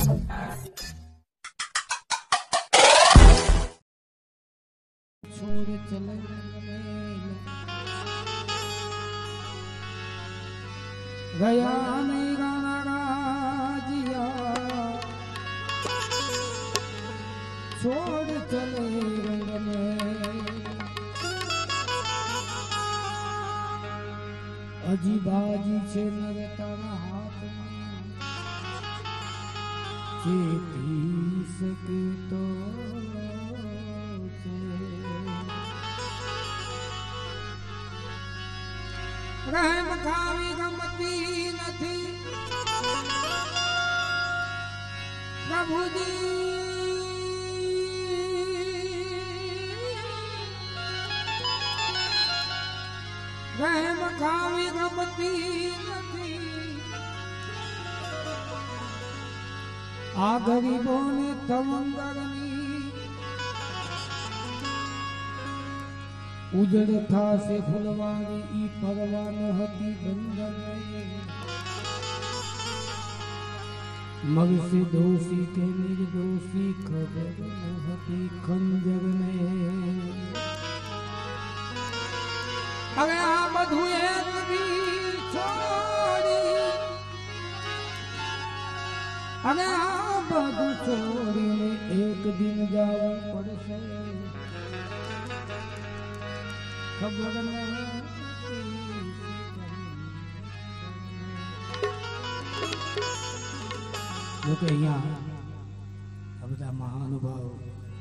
छोड़ चले गया नहीं गाना राजिया छोड़ चले रंग में अजी बाजी छे नरताना हाथ में चेती सके तो रहम खावी गमती નથી પ્રભુજી રહેમ ખાવી ગમતી નથી આ ગરીબોને તવંગરની ઉજળ થાશે ફૂલવાની ઈ પરવા ન હતી બંધન મગસે દોષી કે નિર્દોષી ખબર ન હતી ખંજર ને હવે આ બધું એક દી છોડી હવે આ બધું છોડીને એક દિન જવું પડશે ખબર જોકે અહીંયા આ બધા મહાનુભાવ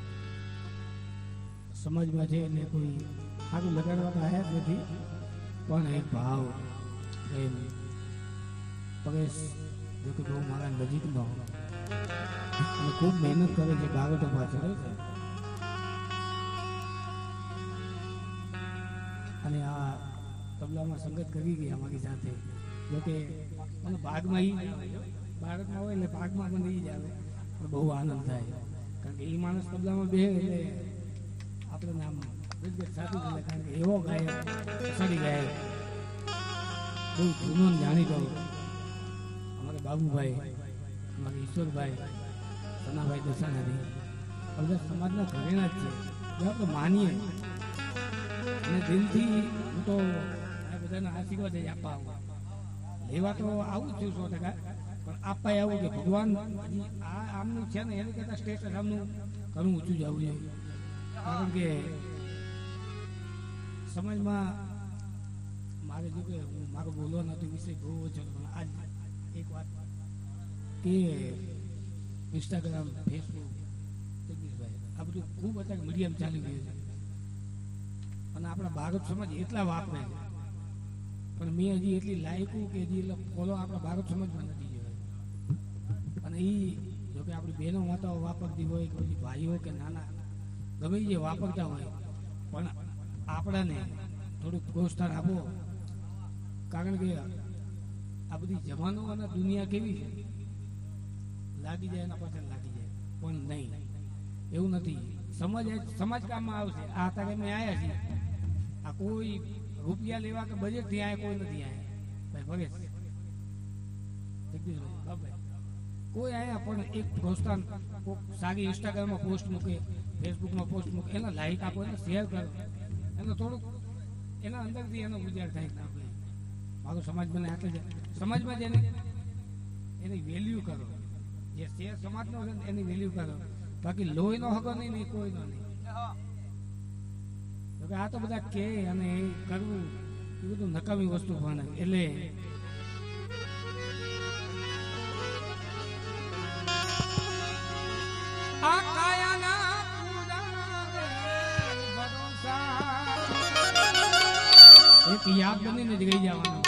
સમાજમાં છે એટલે કોઈ આગળ લગાડવા આવ્યા જ નથી પણ એક ભાવ પ્રેમ પરેશ જોકે બહુ મારા નજીકનો અને ખૂબ મહેનત કરે છે બાબતો પાછળ અને આ તબલામાં સંગત કરી ગઈ અમારી સાથે જોકે મને ભાગમાં ભારતમાં હોય એટલે ભાગમાં મને એ જ આવે પણ બહુ આનંદ થાય કારણ કે એ માણસ તબલામાં બે એટલે આપણે નામ ગદગદ સાચું છે કારણ કે એવો ગાયક અસાડી ગાયક બહુ જૂનો જાણીતો અમારા બાબુભાઈ અમારા ઈશ્વરભાઈ સનાભાઈ દસાનારી બધા સમાજના ઘરેણા જ છે જો આપણે માનીએ અને દિલથી હું તો આ બધાના આશીર્વાદ જ આપવા આવું લેવા તો આવું જ છું 100%, પણ આપવા આવું કે ભગવાન આ આમનું છે ને એની કરતાં સ્ટેટસ આમનું ઘણું ઊંચું જવું જોઈએ કારણ કે સમાજમાં મારે જો કે મારો બોલવાનો હતો વિષય બહુ ઓછો પણ આજ એક વાત કે ઇન્સ્ટાગ્રામ ફેસબુક જગદીશભાઈ આ બધું ખૂબ અત્યારે મીડિયમ ચાલી ગયું છે અને આપણા ભારત સમાજ એટલા વાપરે છે પણ મેં હજી એટલી લાયકું કે હજી એટલે ફોલો આપણા ભારત સમાજમાં નથી જોયો અને એ જોકે આપણી બહેનો માતાઓ વાપરતી હોય કે પછી ભાઈઓ કે નાના ગમે જે વાપરતા હોય પણ આપણાને થોડુંક પ્રોત્સાહન આપો કારણ કે આ બધી જવાનો અને દુનિયા કેવી છે લાગી જાય એના પાછળ લાગી જાય પણ નહીં એવું નથી સમાજ કામમાં આવશે આ તારે અમે આવ્યા છીએ આ કોઈ રૂપિયા લેવા કે બજેટથી આવ્યા કોઈ નથી આવ્યા ભાઈ ભગેશ જગદીશભાઈ કોઈ આવ્યા પણ એક પ્રોત્સાહન સારી ઇન્સ્ટાગ્રામમાં પોસ્ટ મૂકે ફેસબુકમાં પોસ્ટ મૂકે એના લાઈક આપો એને શેર કરો એને થોડુંક એના અંદરથી એનો વિચાર થાય કે આપણે મારો સમાજ મને આટલે છે સમાજમાં જેને એની વેલ્યુ કરો જે શેર સમાજનો છે એની વેલ્યુ કરો બાકી લોહીનો હકો નહીં કોઈનો નહીં આ તો બધા કે અને એ કરવું એ બધું નકામી વસ્તુ પણ એટલે આ કાયાના એક યાદ બનીને જ ગઈ જવાનું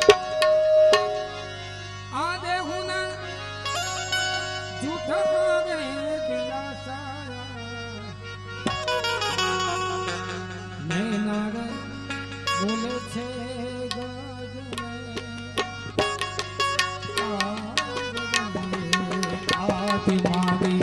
આ દેહુના જૂઠા રે દિલાસા નૈનાર બોલે છે આથી મારી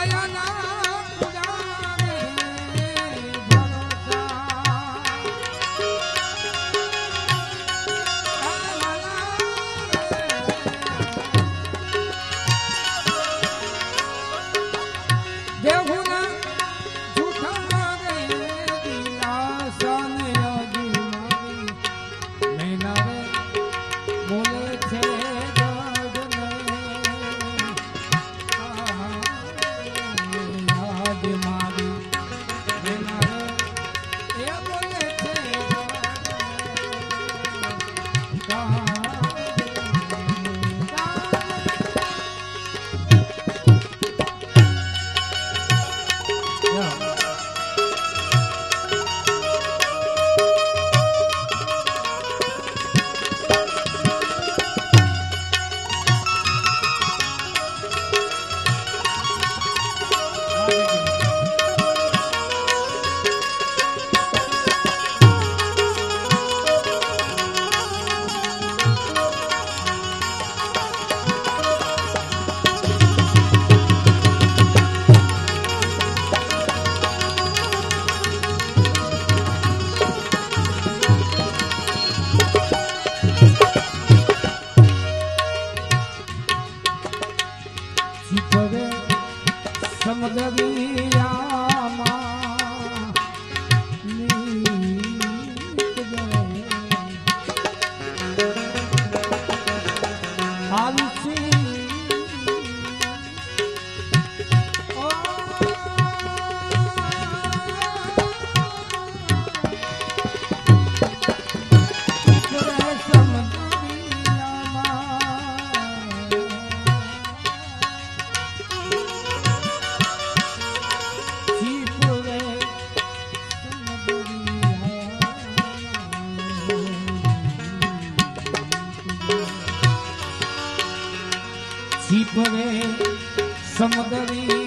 छिपरे समुद्रिया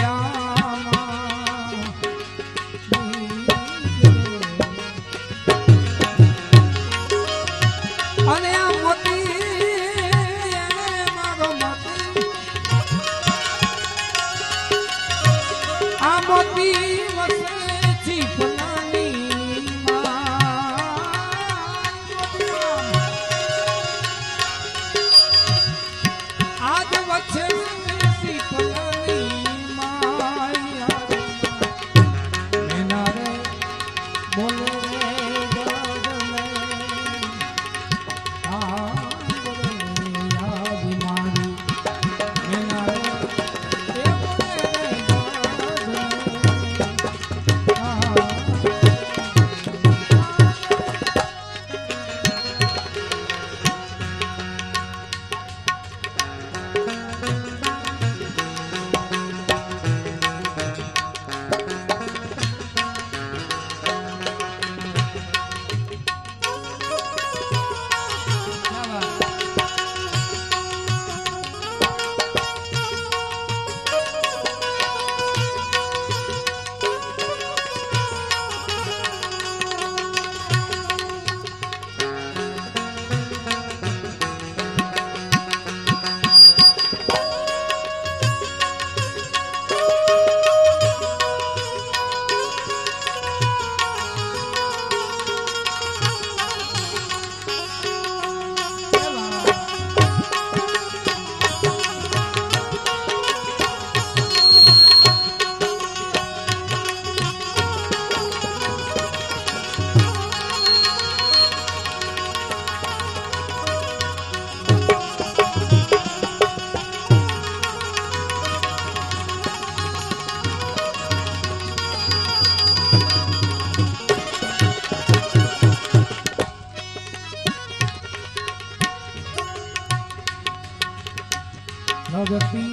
भगती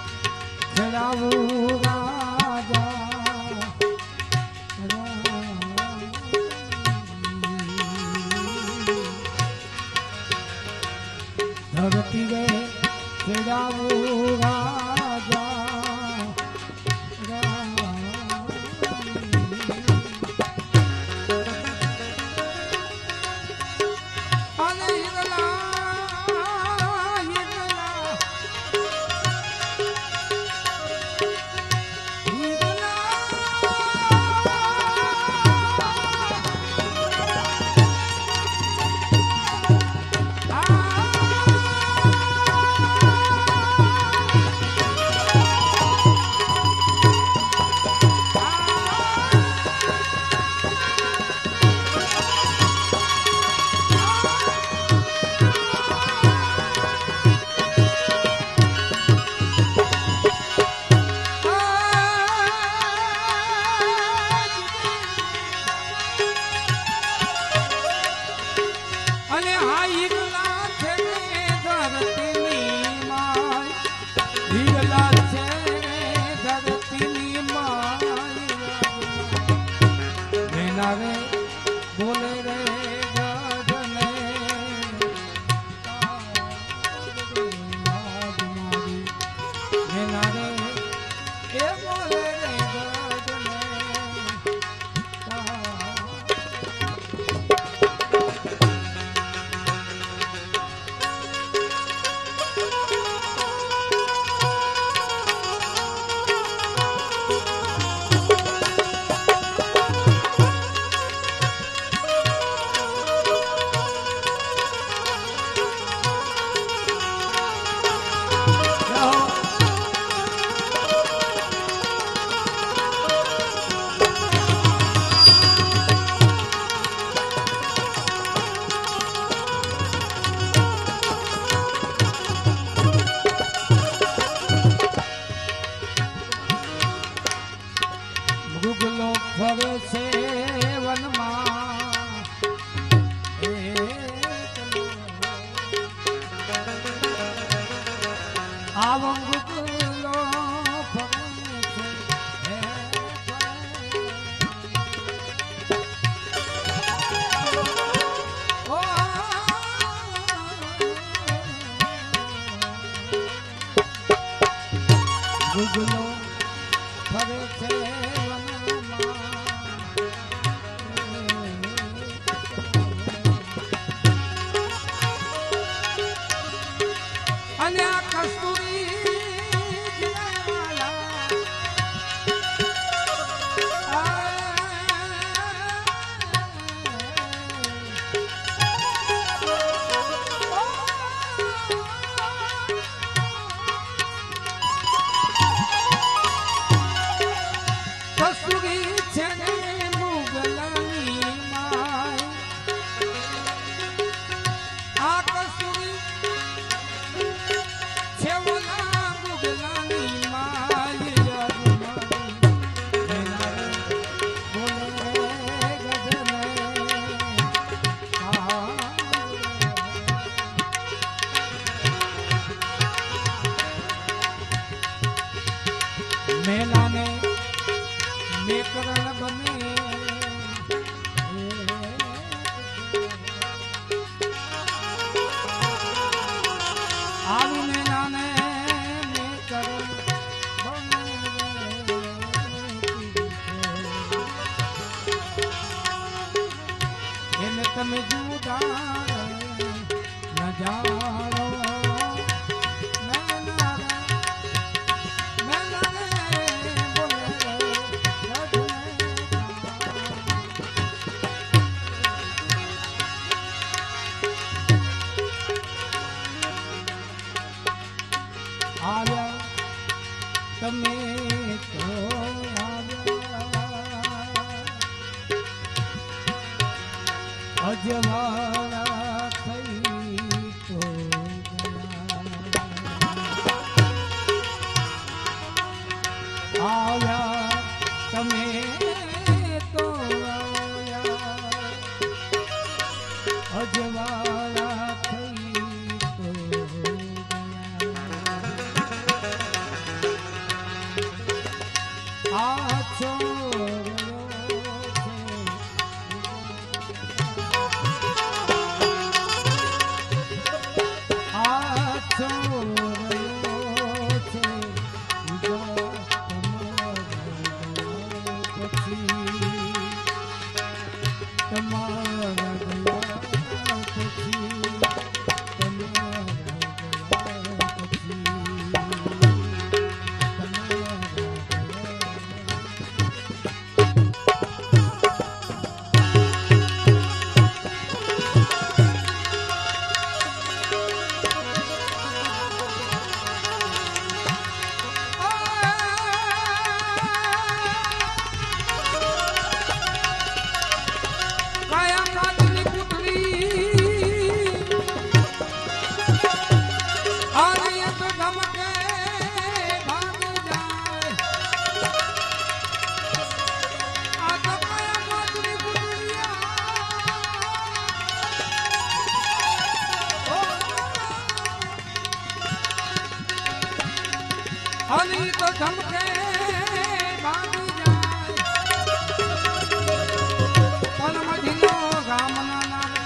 चढ़ावो राजा भगती रे चढ़ावो राजा વિરલા છે ધરતીની માય મેના રે બોલે રે ગગને મેના રે એ બોલે રે મૃગલો ફરે છે વનમાં આવો મૃગલો ફરે છે મૃગલો ફરે છે અને આ કસ્તુરી કસ્તુરી છે ને મુગલાની માય આ કસ્તુરી છેવલા મુગલાની માય મેલાને મેકરણ બને આવી મેલાને મેકરણ બને એને તમે જુદા ન જાણો આવ્યા તમે તો અજવાળા થઈ તો આવ્યા તમે તો અજવાળા થઈ તો આ છોડ્યો છે આ છોડ્યો છે अली तो धमके भागी जाए पण मधीनो रामना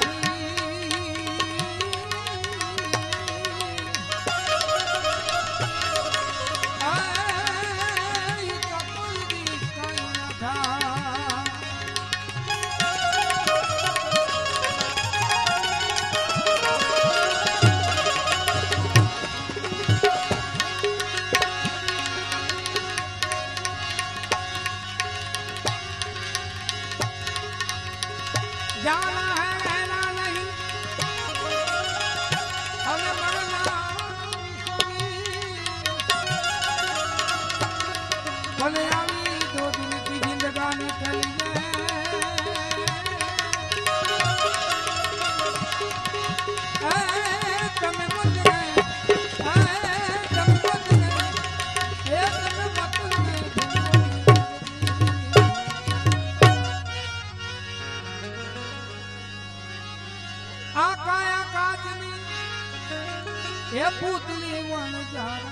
जाना है रहना नहीं हमें मरना भले आई 2 दिन की जिंदगानी चली तमें मत आकाया काजनी ये पुतली वन जारा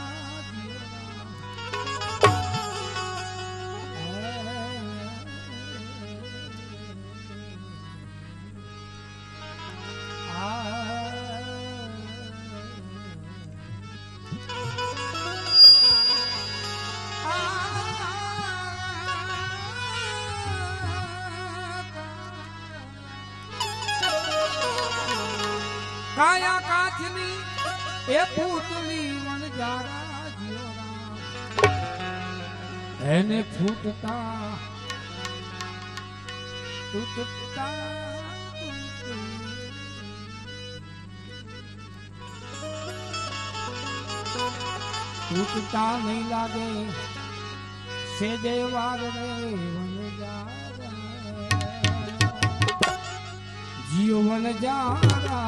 काया काचनी ए पुतली वन जारा जियो एने फूटता टूटता टूटता नहीं लागे से देवार रे वन जारा जियो वन जारा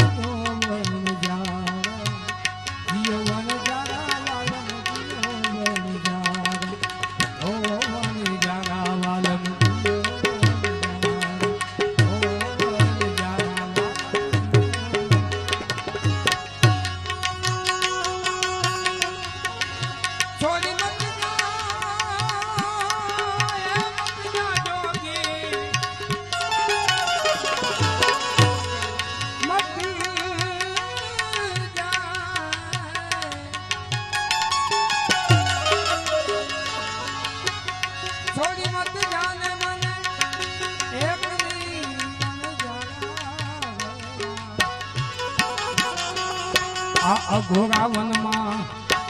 अघोरा वन मां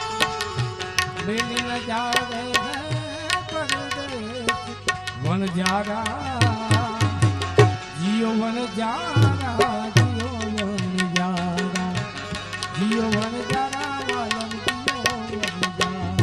बेली न जावे वन जारा जियो वन जारा जियो वन जारा जियो वन जारा वालन जियो वन जारा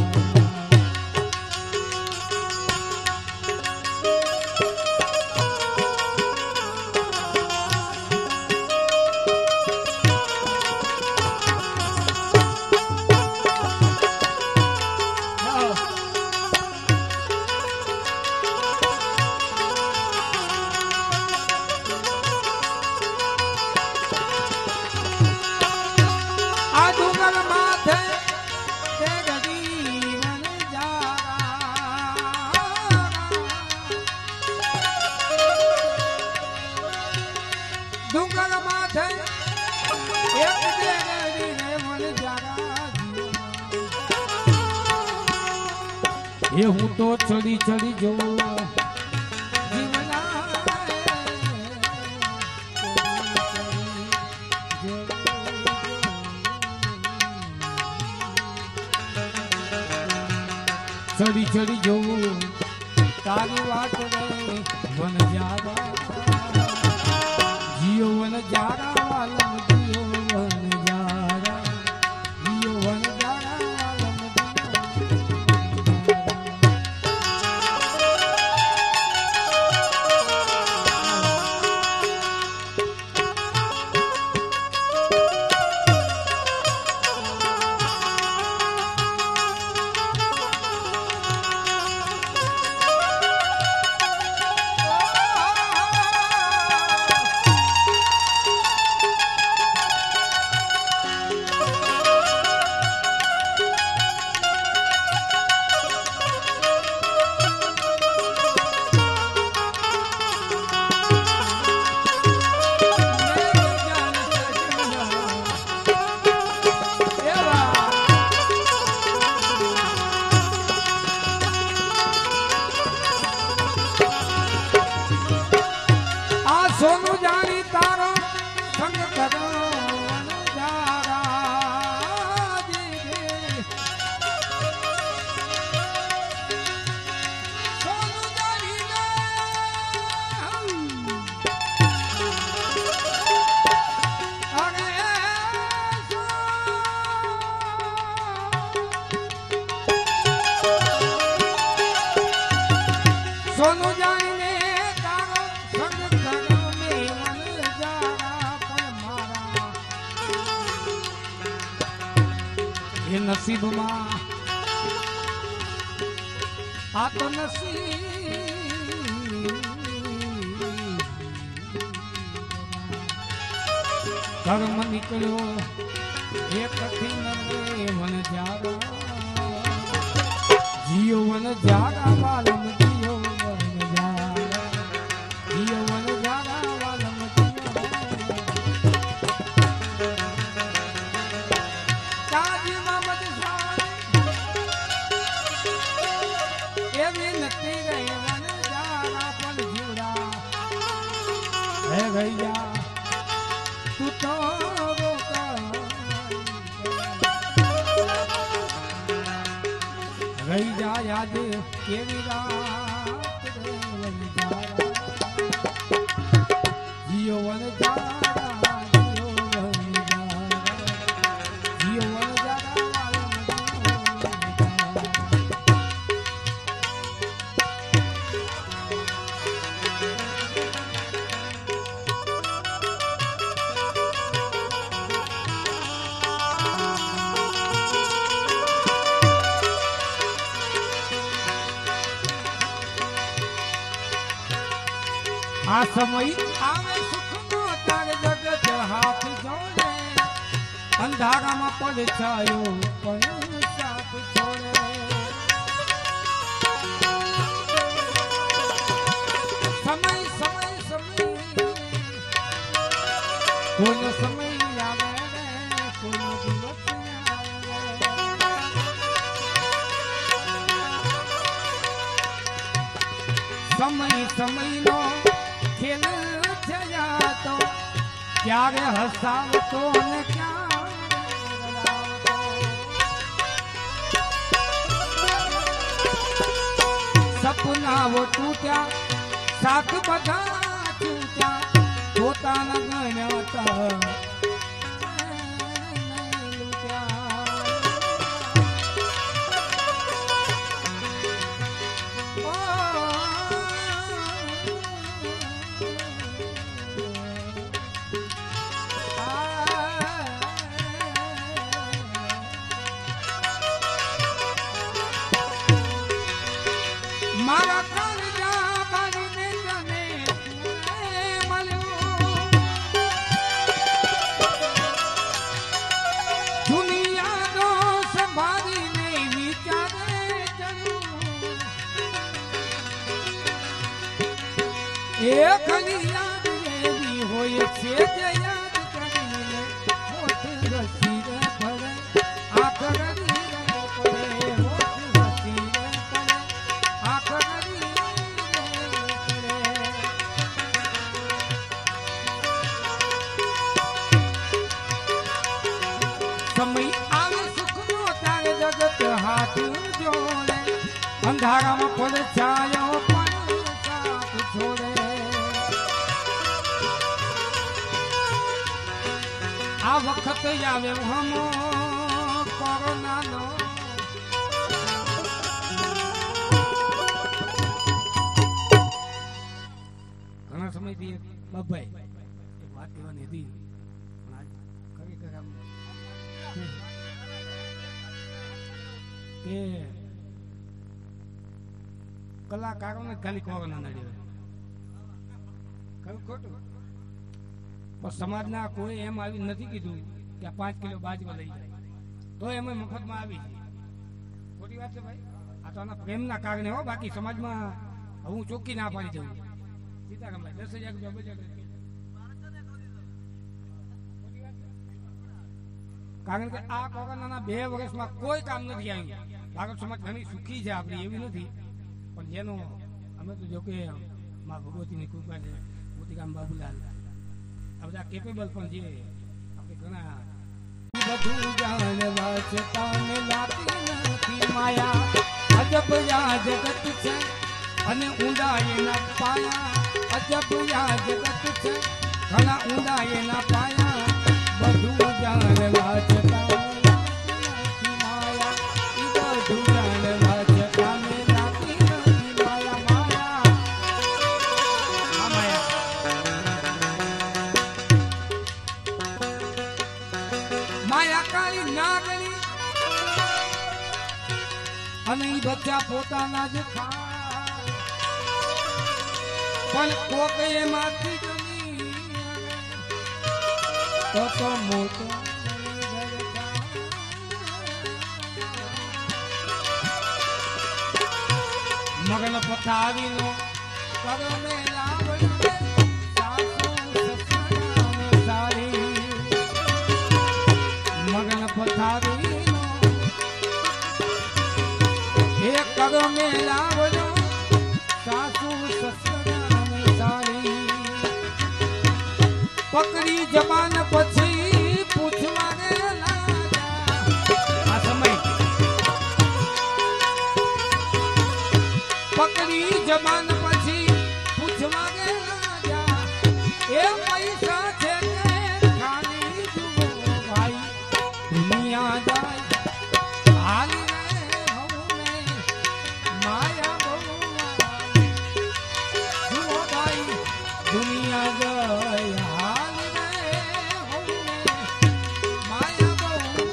ये हूँ तो चढ़ी चढ़ी जो चढ़ी चढ़ी जो तारी वाट रे वन जारा जियो वन जारा वालन जियो वन जारा जियो वन जारा वालन નસીબમાં આ તો નસીબ કર્મ નીકળ્યો એક વન જારા જીઓ વન જારા વાલમ જીઓ વન જારા જીઓ વન જારા વાલમ એવી નથી ગઈ વન જારા પણ જીવડા હે ગઈયા તું તો રહી જા યાદ કેવી રાત જીઓ વન જારા જીઓ વન જારા જીઓ વન જારા આ સમય આવે સુખનો તાર જગત હાથ જોડે અંધારામાં પડછાયો પણ સાથ છોડે સમય સમય સમય કોઈનો સમય આવે કોઈનો દિવસ સમય સમયનો ખેલ થયા તો ક્યારે હસાવતો ને સપનાઓ તૂટ્યા સાથ બધા તૂટ્યા પોતાના ગણ્યા મારા કાળજા બાળને તને મળ્યો દુનિયાનો સંભાળીને વિચારે ચડ્યું એ ઘણી યાદ એવી હોય છે જે યાદ કરીને હોઠ રસી ભરે આંખ રડી પડે હોઠ રસી પડે આંખ સમય આવે સુખનો તારે જગત હાથ જોડે અંધારામાં પડછાયો પણ સાથ છોડે આ વખત આવે હમો કોરોનાનો ઘણા સમયથી બાબાઈ એક વાત કહેવાની હતી ખરેખર આમ કે કલાકારોને ખાલી કોરોના નડ્યો કયું ખોટું પણ સમાજના કોઈ એમ આવી નથી કીધું કે 5 કિલો બાજરો લઈ જાય તો એમાં મફતમાં આવી જાય ખોટી વાત છે ભાઈ આ તો આના પ્રેમના કારણે હો બાકી સમાજમાં હું ચોખ્ખી ના પાડી દઉં સીતારામભાઈ 10,000 રૂપિયા બજાર કારણ કે આ કોરોનાના 2 વર્ષમાં કોઈ કામ નથી આવ્યું ભારત સમાજ ઘણી સુખી છે આપણી એવી નથી પણ જેનો અમે તો જો કે મા ભગવતીની કૃપા છે મોતીરામ બાબુલાલ આ બધા કેપેબલ પણ છે આપણે ઘણા બધું જાણવા છતાં લાગતી નથી માયા અજબ યા જગત છે અને ઊંડા એના પાયા અજબ યા જગત છે ઘણા ઊંડા એના પાયા બધું જાણવા છતાં માયા બધું જાણવા છતાં લાગતી નથી માયા માયા માયા કાળી નાગણી અને ઈ બચ્ચા પોતાના જ ખાય પણ કોક એમાંથી જમી તો મોટો મગન પથારીનો કરો મે લાવડે સાસુ સસરાને સારી મગન પથારીનો એ કરો મે લાવડો સાસુ સસરાને સારી પકડી જબાન પછી પૂછવા ગયેલા આ સમય પકડી જબાન પછી પૂછવા ગયેલા એ પૈસા છે કે ખાલી જુઓ ભાઈ દુનિયા જાય હાલી રે હમને માયા બહુ જુઓ ભાઈ દુનિયા જાય હાલી રે હમને માયા બહુ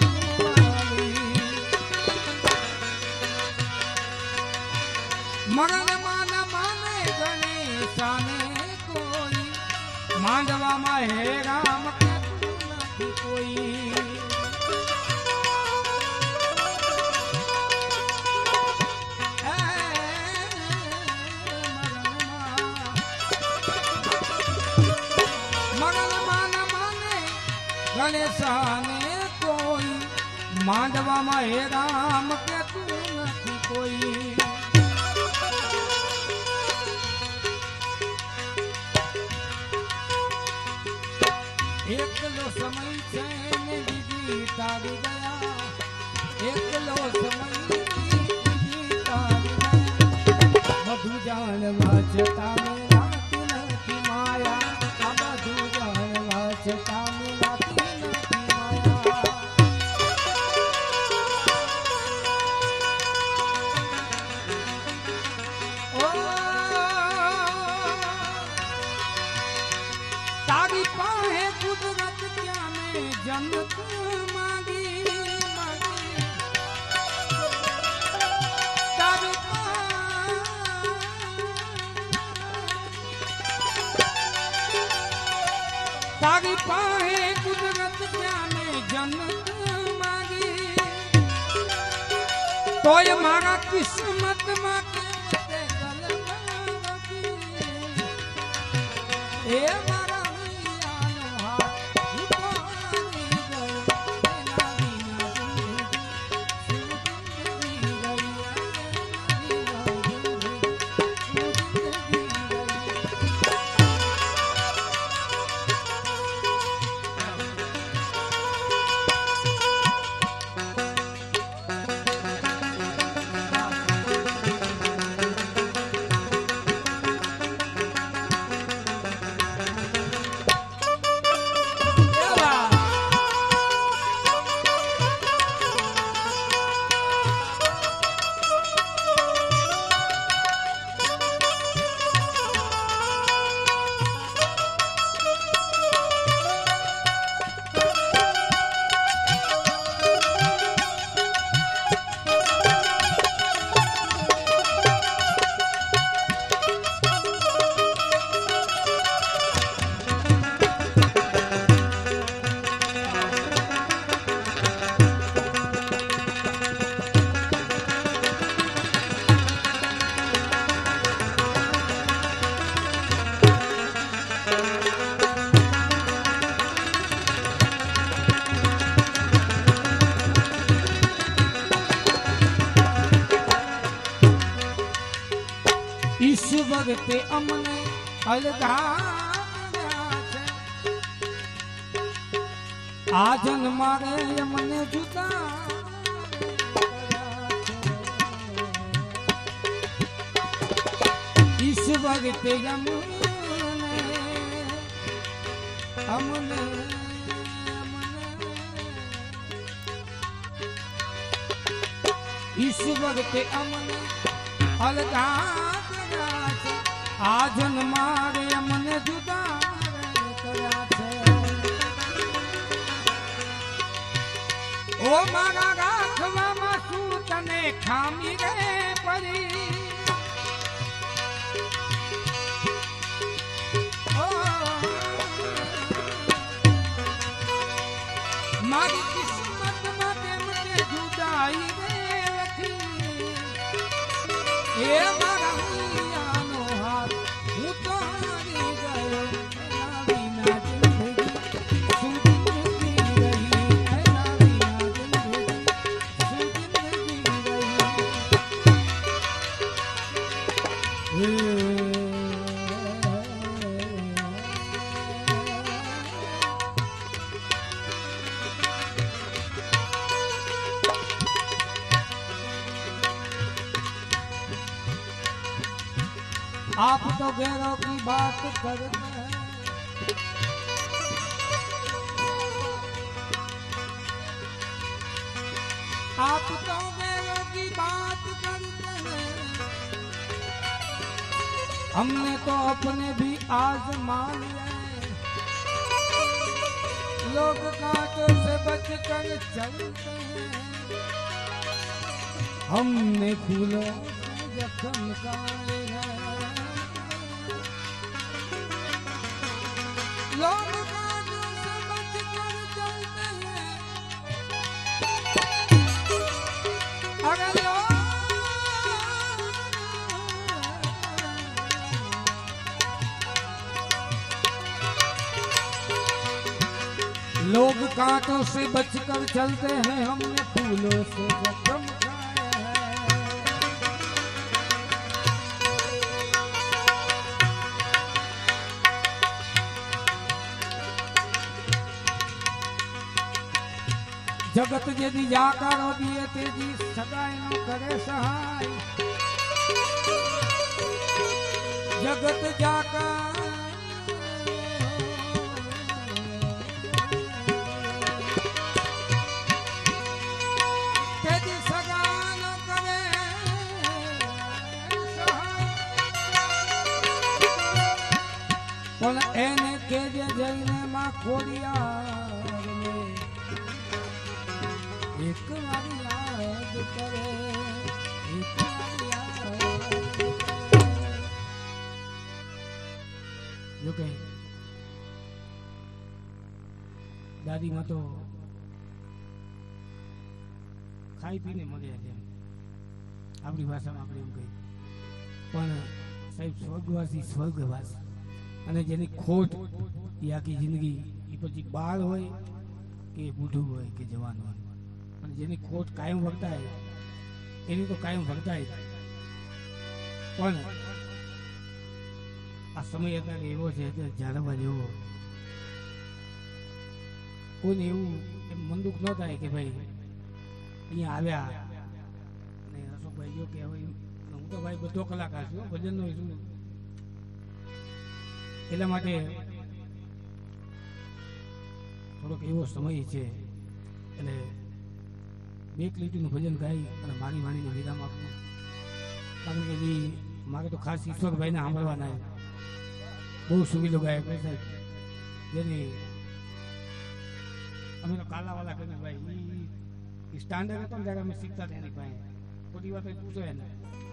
મગન માન માને ગણેશાને કોઈ માંડવામાં હે રામ કહેતું નથી કોઈ મગન માન માને ગણેશાને કોઈ માંડવામાં હે રામ કહેતું નથી કોઈ એકલો સમય છે ને બીજી તારી ગયા એકલો સમય બીજી તારી ગયા બધું જાણવા છતાં મેળાતી નથી માયા આ બધું જાણવા છતાં મેળાતી નથી માયા તારી પાસે કુદરત ક્યાં ને જન્નત માંગી માંગી તારી પાસે કુદરત ક્યાં ને જન્નત માંગી તોય મારા કિસ્મતમાં કેમ એ મારા વખતે અમને અલગા આ જન્મારે અમને જુદા ઈસ વખતે અમને ઈસ વખતે અમને અલગા આ જન્મારે અમને જુદા કર્યા છે ઓ મારા રાખવામાં શું તને મને ખામી રે પડી મારી કિસ્મતમાં કેમ કે જુદાઈ રે લખી એ મારા હૈયાનો હાથ હું તો હારી ગયો એના વિના જિંદગી શું જિંદગી રહી એના વિના જિંદગી શું જિંદગી રહી आप तो गैरों की बात करते हैं आप तो गैरों की बात करते हैं हमने तो अपने भी आजमा लिए लोग कांटों से बचकर चलते हैं हमने फूलों से जख्म काए हैं लोग कांटों से बचकर चलते हैं अगर लोग कांटों से बचकर चलते हैं हमने फूलों से जख्म जगत यदि जाकारो दिए तेजी सगाई नो करे सहाय जगत जाकार तेजी सगाई नो करे सहाय पण एने केजे जईने मां खोलिया एक बारी याद करे एक बारी याद जो कहीं दादी में तो खाई पीने मळ्या છે આપણી ભાષામાં આપણે એમ કહીએ પણ સાહેબ સ્વર્ગવાસી સ્વર્ગવાસ અને જેની ખોટ એ આખી જિંદગી એ પછી બાળ હોય કે બુઢું હોય કે જવાન હોય અને જેની ખોટ કાયમ વર્તાય એની તો કાયમ વર્તાય પણ આ સમય અત્યારે એવો છે કે જાળવવા જેવો કોઈને એવું મન દુઃખ ન થાય કે ભાઈ અહીંયા આવ્યા અને અશોકભાઈ જો કે હવે હું તો ભાઈ બધો કલાકાર છું ભજનનો છું એટલા માટે થોડોક એવો સમય છે એટલે એક લીટીનું ભજન ગાઈ અને મારી વાણીને વિરામ આપવું કારણ કે મારે તો ખાસ ઈશ્વરભાઈને સાંભળવાના બહુ સુવિધો ગાય સાહેબ જેની અમે તો કાલાવાલા કરીને ભાઈ એ સ્ટાન્ડર્ડ હતો ને ત્યારે અમે શીખતા હતા એની પાસે ખોટી વાત પૂછો એને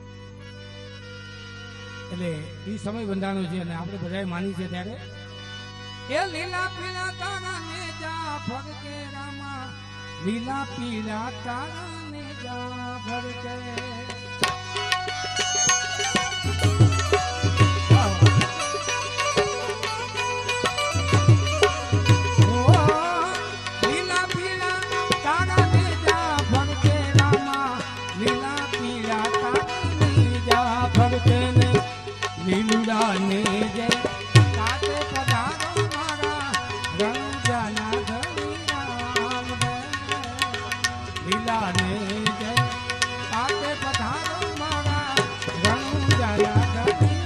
એટલે એ સમય બંધાણો છે અને આપણે બધાએ માની છે ત્યારે એ લીલા પીળા તારા ને જા ફરકે રામા લીલા પીળા તારા ને જા ફરકે લીલા પીળા તારા ને જા ફરકે રામા લીલા પીળા તારા ને જા ફરકે ને લીલુડા ને જય સાથે પધારો મારા રંજાના ધણી રામ લીલા ને જય સાથે પધારો મારા રંજાના ધણી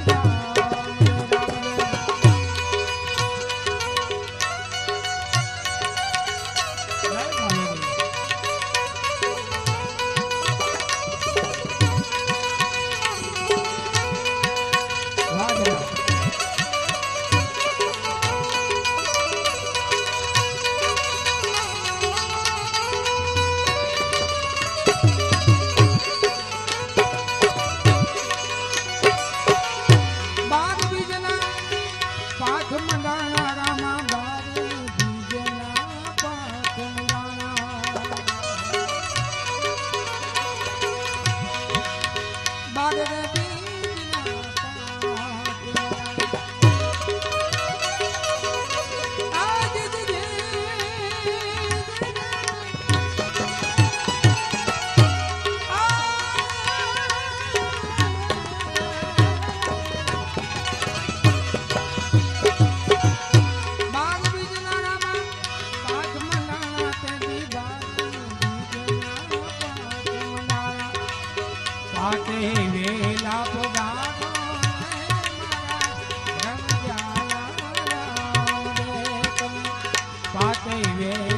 રામ પાતે વેલા પધારો પાતે વેલા